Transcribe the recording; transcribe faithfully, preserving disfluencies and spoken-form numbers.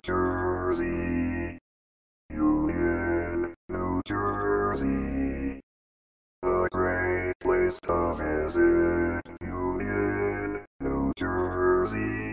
Jersey, Union, New Jersey, a great place to visit, Union, New Jersey.